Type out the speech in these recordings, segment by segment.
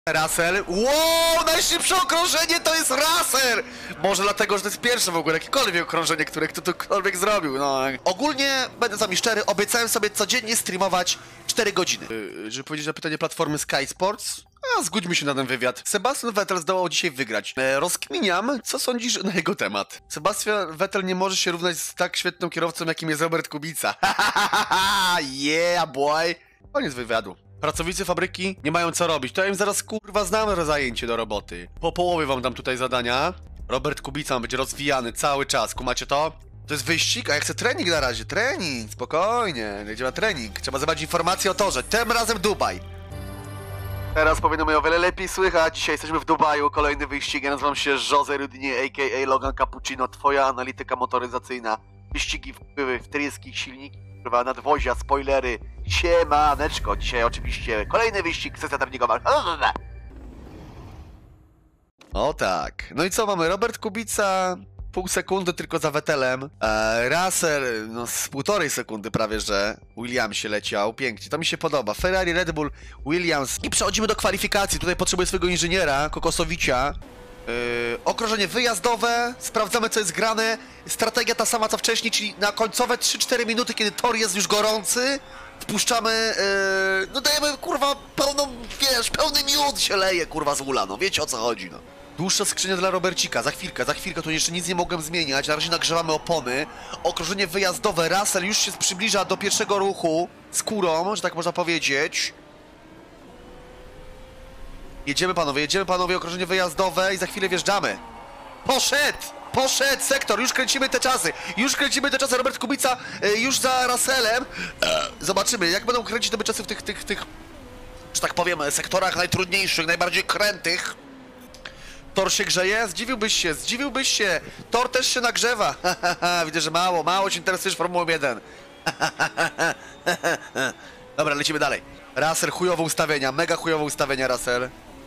Russell. Wow, najszybsze okrążenie to jest Russell! Może dlatego, że to jest pierwsze w ogóle jakiekolwiek okrążenie, które ktokolwiek zrobił, no. Ogólnie, będę z wami szczery, obiecałem sobie codziennie streamować 4 godziny. Żeby powiedzieć na pytanie platformy Sky Sports, zgódźmy się na ten wywiad. Sebastian Vettel zdołał dzisiaj wygrać. Rozkminiam, co sądzisz na jego temat. Sebastian Vettel nie może się równać z tak świetnym kierowcą, jakim jest Robert Kubica. Yeah, boy! Koniec wywiadu. Pracownicy fabryki nie mają co robić. To ja im zaraz kurwa znam zajęcie do roboty. Po połowie wam dam tutaj zadania. Robert Kubica będzie rozwijany cały czas. Kumacie to? To jest wyścig, a ja chcę trening na razie. Trening, spokojnie. Jedziemy na trening. Trzeba zebrać informacje o torze. Tym razem Dubaj. Teraz powinno mnie o wiele lepiej słychać. Dzisiaj jesteśmy w Dubaju. Kolejny wyścig. Ja nazywam się Jose Rudini, a.k.a. Logan Cappuccino. Twoja analityka motoryzacyjna. Wyścigi, wpływy, wtryski, silniki, kurwa, nadwozia, spoilery. Siemaneczko. Dzisiaj oczywiście kolejny wyścig, sesja treningowa. O tak. No i co mamy? Robert Kubica pół sekundy tylko za Vettelem. Russell, no z 1,5 sekundy prawie, że Williamsie leciał. Pięknie, to mi się podoba. Ferrari, Red Bull, Williams. I przechodzimy do kwalifikacji. Tutaj potrzebuję swojego inżyniera, Kokosowicza. Okrążenie wyjazdowe, sprawdzamy co jest grane. Strategia ta sama co wcześniej, czyli na końcowe 3-4 minuty, kiedy tor jest już gorący, wpuszczamy, no dajemy kurwa pełną, wiesz, pełny miód się leje kurwa z ula, no wiecie o co chodzi, no. Dłuższa skrzynia dla Robercika, za chwilkę, tu jeszcze nic nie mogłem zmieniać, na razie nagrzewamy opony. Okrążenie wyjazdowe, Russell już się przybliża do pierwszego ruchu z kurą, że tak można powiedzieć. Jedziemy panowie, okrążenie wyjazdowe i za chwilę wjeżdżamy. Poszedł sektor, już kręcimy te czasy, Robert Kubica już za Russellem. Zobaczymy, jak będą kręcić te czasy w tych, że tak powiem, sektorach najtrudniejszych, najbardziej krętych. Tor się grzeje? Zdziwiłbyś się, tor też się nagrzewa. Widzę, że mało się interesujesz Formułą 1. Dobra, lecimy dalej. Russell, chujowe ustawienia, mega chujowe ustawienia, Russell.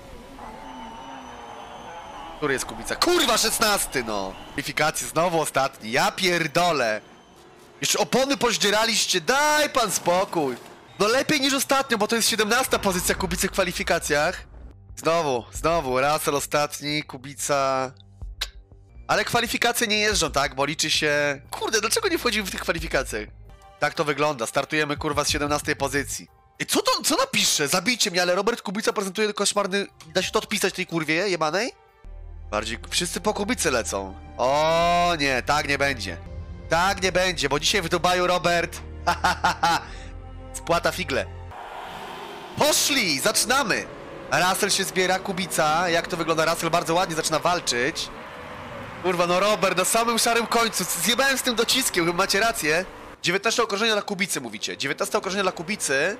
Który jest Kubica? Kurwa, 16, no! Kwalifikacje, znowu ostatni, ja pierdolę! Jeszcze opony pozdzieraliście, daj pan spokój! No lepiej niż ostatnio, bo to jest 17 pozycja Kubicy w kwalifikacjach. Znowu, Russell ostatni, Kubica... Ale kwalifikacje nie jeżdżą, tak? Bo liczy się... Kurde, dlaczego nie wchodzimy w tych kwalifikacjach? Tak to wygląda, startujemy kurwa z 17 pozycji. I co napiszę? Zabijcie mnie, ale Robert Kubica prezentuje koszmarny... Da się to odpisać tej kurwie jebanej? Bardziej wszyscy po Kubicy lecą. O nie, tak nie będzie. Tak nie będzie, bo dzisiaj w Dubaju Robert... Spłata figle. Poszli! Zaczynamy! Russell się zbiera, Kubica. Jak to wygląda? Russell bardzo ładnie zaczyna walczyć. Kurwa, no Robert, na samym szarym końcu. Zjebałem z tym dociskiem, chyba macie rację. 19 okrążenia dla Kubicy, mówicie. 19 okrążenia dla Kubicy.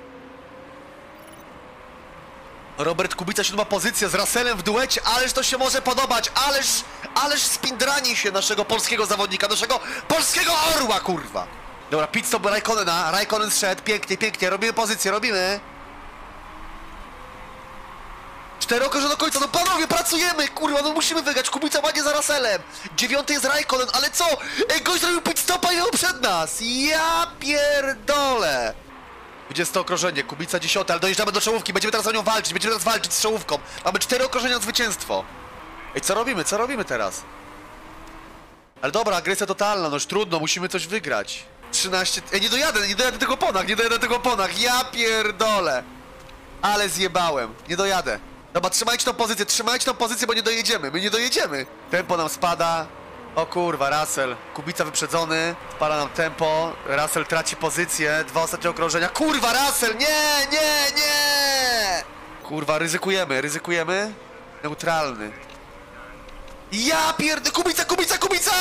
Robert Kubica, 7 pozycja z Russellem w duecie, ależ to się może podobać, ależ spindranie się naszego polskiego zawodnika, naszego polskiego orła, kurwa. Dobra, pit stop Raikkonena, Raikkonen zszedł, pięknie, robimy pozycję, robimy. 4 okrążenia do końca, no panowie, pracujemy, kurwa, no musimy wygrać, Kubica ładnie za Russellem. 9 jest Raikkonen, ale co? Gość zrobił pit stopa i jechał przed nas, ja pierdolę. 20 okrążenie, Kubica 10, ale dojeżdżamy do czołówki, będziemy teraz o nią walczyć, z czołówką. Mamy 4 okrążenia na zwycięstwo. Ej, co robimy teraz? Ale dobra, agresja totalna, no już trudno, musimy coś wygrać. 13, ej, nie dojadę tego oponach, ja pierdolę. Ale zjebałem, nie dojadę. Dobra, trzymajcie tą pozycję, bo my nie dojedziemy. Tempo nam spada. O kurwa, Russell, Kubica wyprzedzony, spada nam tempo, Russell traci pozycję, 2 ostatnie okrążenia, kurwa Russell, nie! Kurwa, ryzykujemy, neutralny. Ja pierdolę, Kubica!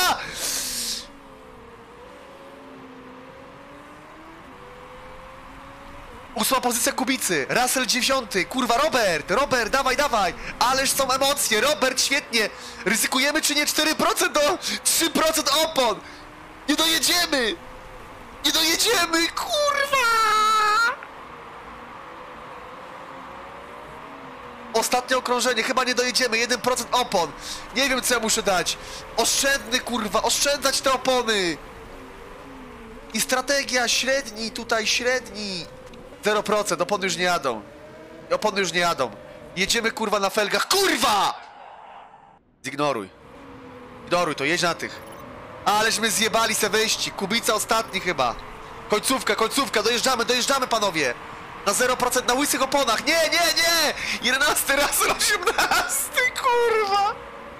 8 pozycja Kubicy, Russell 9, kurwa Robert, dawaj, ależ są emocje, Robert świetnie, ryzykujemy czy nie, 4% do 3% opon, nie dojedziemy, kurwa! Ostatnie okrążenie, chyba nie dojedziemy, 1% opon, nie wiem co ja muszę dać, oszczędny kurwa, oszczędzać te opony i strategia, średni, 0%, opony już nie jadą. Jedziemy kurwa na felgach, kurwa! Zignoruj. Ignoruj to, jedź na tych. Aleśmy zjebali se wyścig, Kubica ostatni chyba. Końcówka, dojeżdżamy panowie. Na 0% na łysych oponach, nie! 11 raz, 18, kurwa!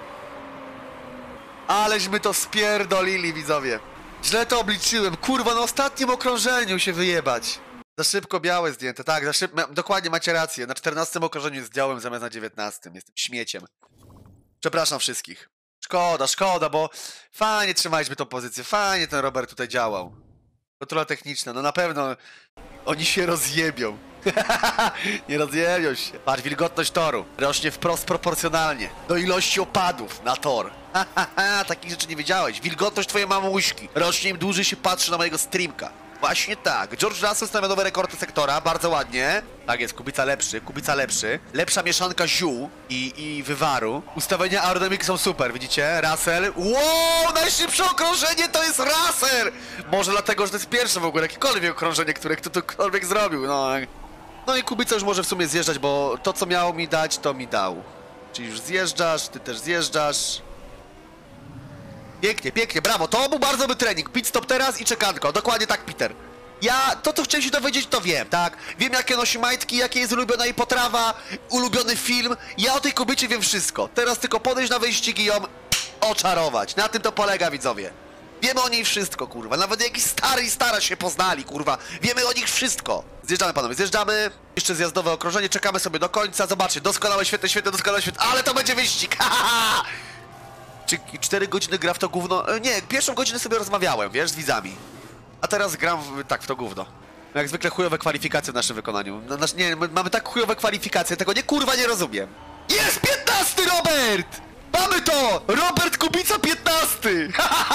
Aleśmy to spierdolili, widzowie. Źle to obliczyłem, kurwa, na ostatnim okrążeniu się wyjebać. Za szybko białe zdjęte, tak, za szybko, dokładnie macie rację. Na 14 okrążeniu zdjąłem zamiast na 19. Jestem śmieciem. Przepraszam wszystkich. Szkoda, bo fajnie trzymaliśmy tą pozycję, fajnie ten Robert tutaj działał. Kontrola techniczna, no na pewno oni się rozjebią. Nie rozjebią się. Patrz, wilgotność toru rośnie wprost proporcjonalnie do ilości opadów na tor. Takich rzeczy nie wiedziałeś. Wilgotność twojej mamuśki rośnie, im dłużej się patrzy na mojego streamka. Właśnie tak. George Russell stawia nowe rekordy sektora, bardzo ładnie. Tak jest, Kubica lepszy. Lepsza mieszanka ziół i wywaru. Ustawienia aerodynamiki są super, widzicie? Russell. Wow, najszybsze okrążenie to jest Russell! Może dlatego, że to jest pierwsze w ogóle jakiekolwiek okrążenie, które ktokolwiek zrobił, no. No i Kubica już może w sumie zjeżdżać, bo to, co miał mi dać, to mi dał. Czyli już zjeżdżasz, ty też zjeżdżasz. Pięknie, brawo, to był bardzo dobry trening. Pit stop teraz i czekanko, dokładnie tak, Peter. Ja to, co chciałem się dowiedzieć, to wiem, tak? Wiem, jakie nosi majtki, jakie jest ulubiona jej potrawa, ulubiony film. Ja o tej kobiecie wiem wszystko. Teraz tylko podejść na wyścig i ją oczarować. Na tym to polega, widzowie. Wiemy o niej wszystko, kurwa. Nawet jakiś stary i stara się poznali, kurwa. Wiemy o nich wszystko. Zjeżdżamy, panowie, zjeżdżamy. Jeszcze zjazdowe okrążenie, czekamy sobie do końca. Zobaczcie, doskonałe, świetne, ale to będzie wyścig, Czy 4 godziny gra w to gówno? Nie, pierwszą godzinę sobie rozmawiałem, wiesz, z widzami. A teraz gram w to gówno. Jak zwykle chujowe kwalifikacje w naszym wykonaniu. Nie, mamy tak chujowe kwalifikacje, tego nie rozumiem. Jest 15, Robert! Mamy to! Robert Kubica 15!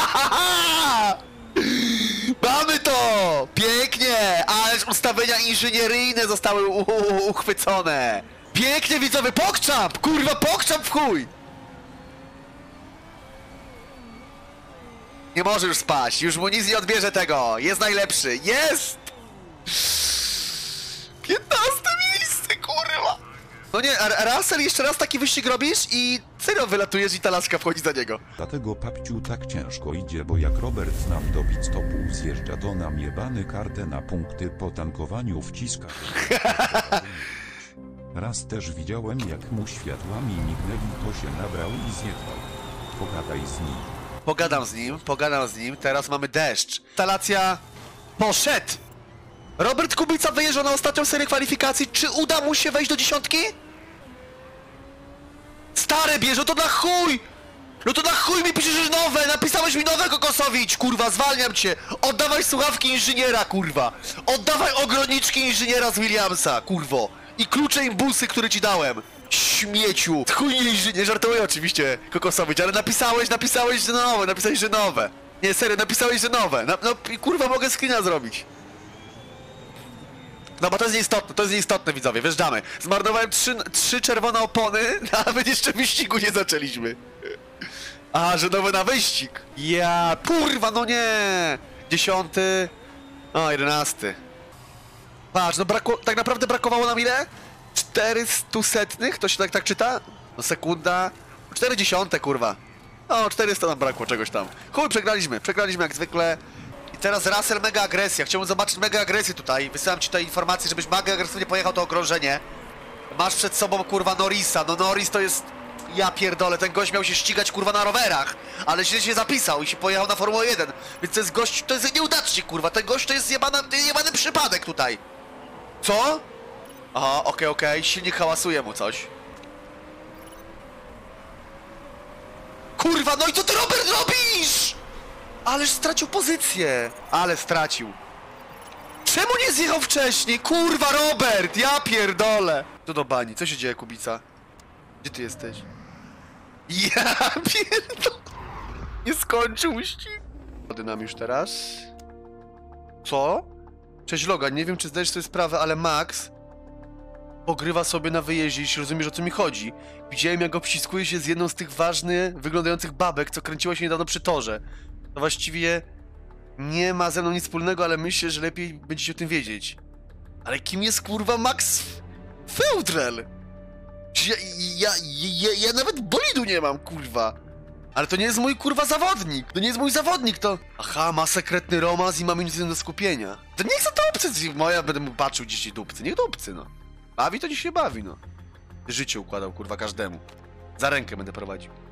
Mamy to! Pięknie! Ależ ustawienia inżynieryjne zostały uchwycone. Pięknie, widzowie, pokczamp! Kurwa, pokczamp w chuj! Nie może już spaść, już mu nic nie odbierze tego. Jest najlepszy, jest! 15 miejsce, kurwa! No nie, Russell, jeszcze raz taki wyścig robisz i serio wylatujesz i ta laska wchodzi za niego. Dlatego papciu tak ciężko idzie, bo jak Robert nam do pit stopu zjeżdża, to nam jebany kartę na punkty po tankowaniu wciska. Raz też widziałem, jak mu światłami mignęli, to się nabrał i zjechał. Pogadaj z nim. Pogadam z nim, teraz mamy deszcz. Instalacja poszedł! Robert Kubica wyjeżdżał na ostatnią serię kwalifikacji, czy uda mu się wejść do 10? Stare bierze, to na chuj! No to na chuj mi piszesz nowe, napisałeś mi nowe, Kokosowicz, kurwa, zwalniam cię! Oddawaj słuchawki inżyniera, kurwa! Oddawaj ogroniczki inżyniera z Williamsa, kurwo! I klucze imbusy, które ci dałem! Śmieciu! Chuj nie żartuję oczywiście, Kokosowicz, ale napisałeś, że nowe. Nie, serio, napisałeś, że nowe. No kurwa, mogę screena zrobić. No bo to jest nieistotne, widzowie, wjeżdżamy. Zmarnowałem 3 czerwone opony, nawet jeszcze wyścigu nie zaczęliśmy. A, że nowe na wyścig. Ja, kurwa, no nie. 10. O, 11. Patrz, no tak naprawdę brakowało nam ile? 400 setnych? To się tak czyta? No sekunda. 40, kurwa. O, 400 nam brakło czegoś tam. Chuj, przegraliśmy jak zwykle. I teraz Russell, mega agresja. Chciałbym zobaczyć mega agresję tutaj. Wysyłam ci tutaj informację, żebyś mega agresywnie pojechał to okrążenie. Masz przed sobą, kurwa, Norrisa. No Norris to jest... Ja pierdolę, ten gość miał się ścigać, kurwa, na rowerach. Ale źle się zapisał i się pojechał na Formułę 1. Więc to jest gość, to jest nieudacznik, kurwa. Ten gość to jest jebany przypadek tutaj. Co? Aha, okej, silnik hałasuje mu coś. Kurwa, no i co ty, Robert, robisz? Ależ stracił pozycję. Ale stracił. Czemu nie zjechał wcześniej? Kurwa, Robert, ja pierdolę. Tu do bani, co się dzieje, Kubica? Gdzie ty jesteś? Ja pierdolę. Nie skończył wyścig. Wody nam już teraz. Co? Cześć, Logan, nie wiem, czy zdajesz sobie sprawę, ale Max pogrywa sobie na wyjeździe, jeśli rozumiesz, o co mi chodzi. Widziałem, jak obściskuje się z jedną z tych ważnych, wyglądających babek, co kręciła się niedawno przy torze. To właściwie nie ma ze mną nic wspólnego, ale myślę, że lepiej będziecie o tym wiedzieć. Ale kim jest, kurwa, Max Feudrel? Ja nawet bolidu nie mam, kurwa. Ale to nie jest mój, kurwa, zawodnik. To nie jest mój zawodnik, to... Aha, ma sekretny romans i ma minutę do skupienia. To niech za dupcy, moja będę mu patrzył gdzieś ci dupcy. Niech dupcy, no. Bawi to dziś się bawi, no. Życie układał, kurwa, każdemu. Za rękę będę prowadził.